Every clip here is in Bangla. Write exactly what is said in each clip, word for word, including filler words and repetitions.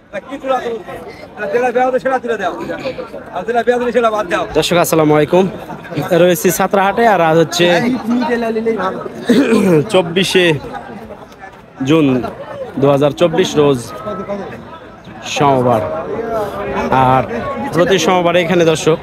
দর্শক আসসালামু আলাইকুম, রয়েছি সাতরাহাটে। আর আজ হচ্ছে চব্বিশে জুন দু হাজার চব্বিশ রোজ সোমবার। আর প্রতি সোমবারে এখানে দর্শক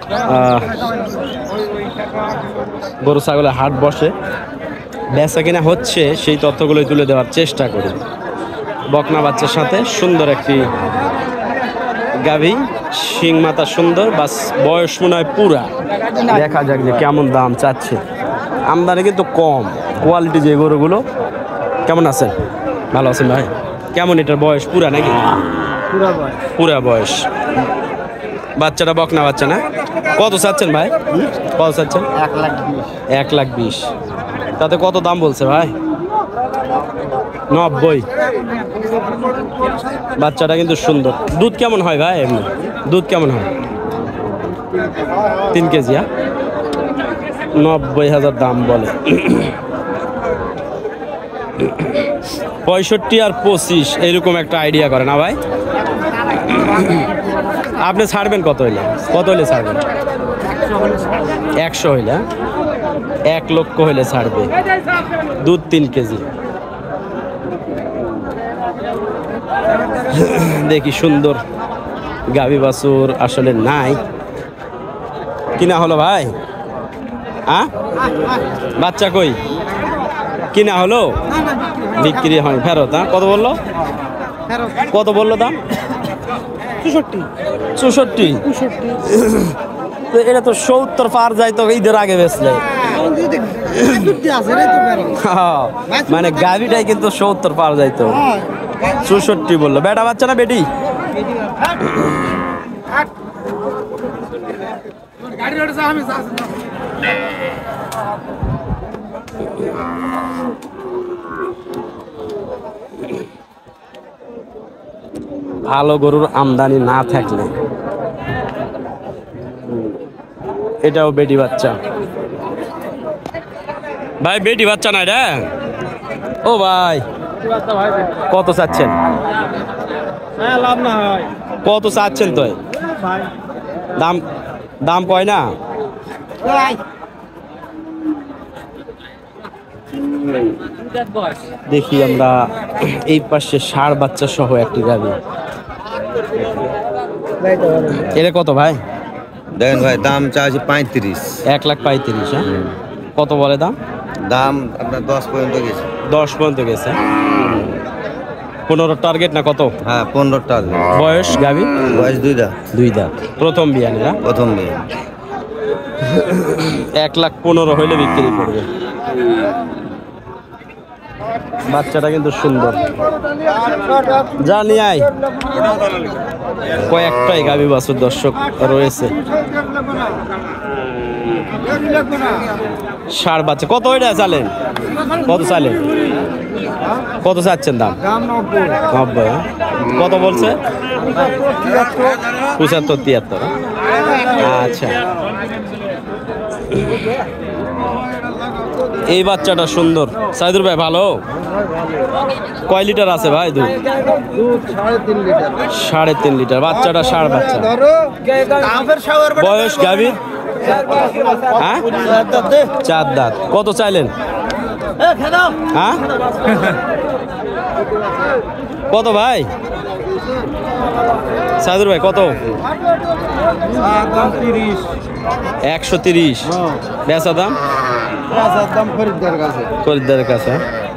গরু ছাগলের হাট বসে, বেচা কিনা হচ্ছে সেই তথ্যগুলোই তুলে দেওয়ার চেষ্টা করি। বকনা বাচ্চার সাথে সুন্দর একটি গাভী, শিং মাথা সুন্দর, বাস বয়স মনে হয় পুরা। দেখা যাক যে কেমন দাম চাচ্ছে। আমদানি কিন্তু কম, কোয়ালিটি যে গরুগুলো। কেমন আছেন? ভালো আছেন ভাই? কেমন এটার বয়স পুরা নাকি? পুরা বয়স। পুরা বয়স। বাচ্চাটা বকনা বাচ্চা না? কত চাচ্ছেন ভাই? কত চাচ্ছেন? এক লাখ বিশ। এক লাখ বিশ। তাতে কত দাম বলছে ভাই? নব্বই। বাচ্চাটা কিন্তু সুন্দর। দুধ কেমন হয় ভাই? এমনি দুধ কেমন হয়? তিন কেজি। হ্যাঁ, নব্বই হাজার দাম বলে। পঁয়ষট্টি আর পঁচিশ এইরকম একটা আইডিয়া করে না ভাই? আপনি ছাড়বেন কত হইলে? কত হইলে ছাড়বেন? একশো হইলে, এক লক্ষ হইলে ছাড়বে। দুধ তিন কেজি। দেখি সুন্দর গাভী বাছুর আসলে নাই। কিনা হলো ভাই? হ্যাঁ, বাচ্চা কই? কিনা হলো, বিক্রি হয় ফেরত। হ্যাঁ, কত বললো? কত বললো দাম? চৌষট্টি। চৌষট্টি? এটা তো সত্তর পার যায় তো ঈদের আগে বেচলে। মানে গাভীটাই কিন্তু সত্তর পার যাইতো। চৌষট্টি বললো। বেটা বাচ্চা না বেটি? ভালো গরুর আমদানি না থাকলে এটাও বেটি বাচ্চা। ভাই বেটি বাচ্চা না এটা? ও ভাই, কত চাচ্ছেন? কত চাচ্ছেন? তো দাম দাম কয় না? দেখি আমরা এই পাশে ষাঁড় বাচ্চা সহ একটি গাভী। এটা কত ভাই? দেখেন ভাই, দাম চাইছি পঁয়ত্রিশ। এক লাখ পঁয়ত্রিশ। হ্যাঁ, কত বলে দাম? দাম আপনার দশ পর্যন্ত গেছে। দশ পর্যন্ত গেছে। পনেরো টার্গেট না কত? হ্যাঁ, পনেরো টার্গেট। বয়স গাভী? বয়স দুই দাঁত। দুই দাঁত। প্রথম বিয়ানীরা? প্রথম বিয়ে। এক লাখ পনেরো হইলে বিক্রি করবে। বাচ্চাটা কিন্তু সুন্দর। জানি আই কয়েকটাই গাভী বাছুর দর্শক রয়েছে। ষাঁড় বাচ্চা। কত ওইটা চালেন? কত চালেন? কত চাচ্ছেন দাম? নব্বই। কত বলছে? পঁচাত্তর তিয়াত্তর। আচ্ছা, এই বাচ্চাটা সুন্দর। সাইদুর ভাই ভালো? কয় লিটার আছে ভাই দুধ? সাড়ে তিন লিটার। বাচ্চাটা ষাঁড় বাচ্চা। বয়স গাভীর? হ্যাঁ, চার দাঁত। কত চাইলেন? হ্যাঁ, কত ভাই? সাইদুর ভাই কত? একশো তিরিশ। বেচা দাম? খরিদ্দারের কাছে।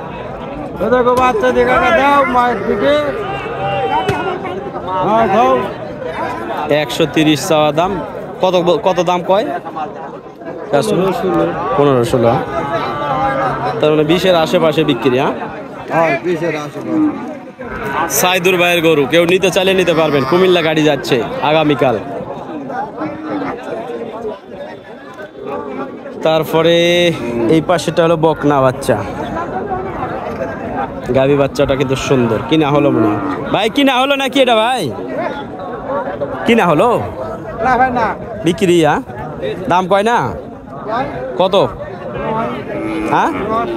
একশো তিরিশ চাওয়া দাম। কত কত দাম কয়? পনেরো ষোলো। তার মানে বিশের আশেপাশে বিক্রি। হ্যাঁ, সাইদুর ভাইয়ের গরু কেউ নিতে চাইলে নিতে পারবেন। কুমিল্লা গাড়ি যাচ্ছে আগামীকাল। তারপরে এই পাশেটা হলো বকনা বাচ্চা। গাভী বাচ্চাটা কিন্তু সুন্দর। কিনা হলো মনে হয় ভাই? কিনা হলো নাকি এটা ভাই? কিনা হলো? বিক্রি? হ্যাঁ, দাম কয় না? কত? হ্যাঁ,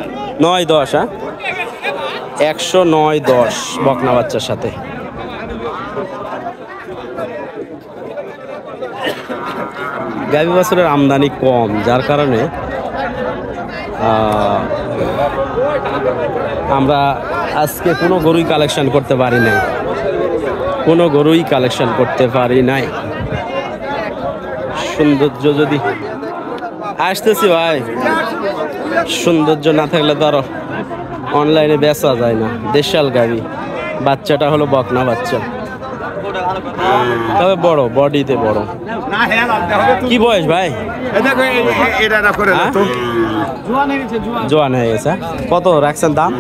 নয় দশ। হ্যাঁ, একশো নয় দশ বকনা বাচ্চার সাথে। গাভী বাছুরের আমদানি কম, যার কারণে আহ, আমরা আজকে কোনো গরুই কালেকশন করতে পারি নাই কোনো গরুই কালেকশন করতে পারি নাই সৌন্দর্য যদি আসতেছি ভাই, সৌন্দর্য না থাকলে তো আরো অনলাইনে বেচা যায় না। দেশাল গাভী, বাচ্চাটা হলো বকনা বাচ্চা, তবে বড়, বডিতে বড়। কি বয়স ভাই? হ্যাঁ? জোয়ান হয়ে গেছে। কত রাখছেন দাম?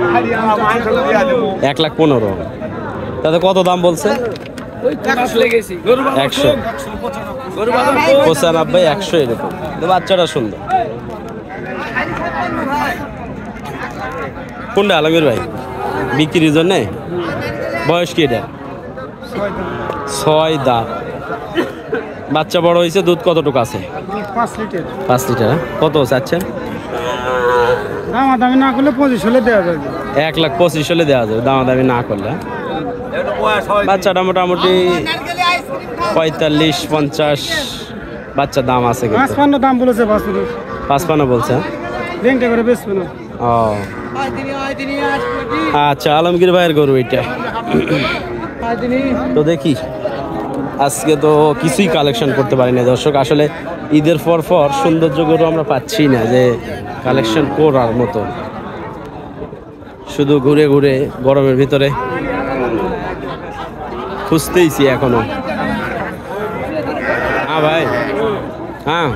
এক লাখ পনেরো। তাতে কত দাম বলছে? একশো, পঁচানব্বই, একশো এরকম। তো বাচ্চাটা সুন্দর। কোনটা আলমগীর ভাই বিক্রির জন্যে? বয়স কি এটা? ছয় দাঁত। বাচ্চা বড় হয়েছে, দুধ কতটুকু আছে? পাঁচ লিটার। পাঁচ লিটার। কত চাচ্ছেন? দামাদামি না করলে পঁচিশ হলে দেওয়া যাবে। এক লাখ পঁচিশ হলে দেওয়া যাবে দামাদামি না করলে। বাচ্চাটা মোটামুটি পঁয়তাল্লিশ পঞ্চাশ বাচ্চার দাম আছে, পাঁচ কিন্তু পান্ন দাম বলেছে বাছুর। পাঁচপান্ন বলছে। রেন্টে করে বেচবে না। ও আচ্ছা, আলমগীর ভাইয়ের গরু এটা। তো দেখি, আজকে তো কিছুই কালেকশন করতে পারি না দর্শক। আসলে ঈদের পর পর সৌন্দর্য গরু আমরা পাচ্ছি না যে কালেকশন করার মতো, শুধু ঘুরে ঘুরে গরমের ভিতরে খুঁজতেইছি এখনো। হ্যাঁ ভাই, হ্যাঁ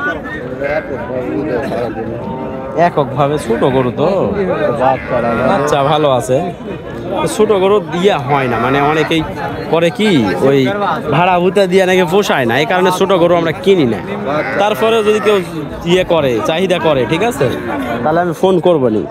একক ভাবে ছোট গরু তো, বাচ্চা ভালো আছে। ছোট গরু দিয়া হয় না, মানে অনেকেই করে কি ওই ভাড়া ভুতা দিয়ে নাকি পোষায় না, এই কারণে ছোট গরু আমরা কিনি না। তারপরে যদি কেউ ইয়ে করে, চাহিদা করে, ঠিক আছে, তাহলে আমি ফোন করবো নি।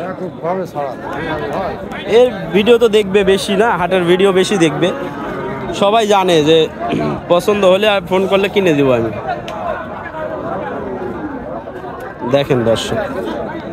এর ভিডিও তো দেখবে বেশি না, হাটের ভিডিও বেশি দেখবে, সবাই জানে যে পছন্দ হলে আর ফোন করলে কিনে দিব আমি। দেখেন দর্শক,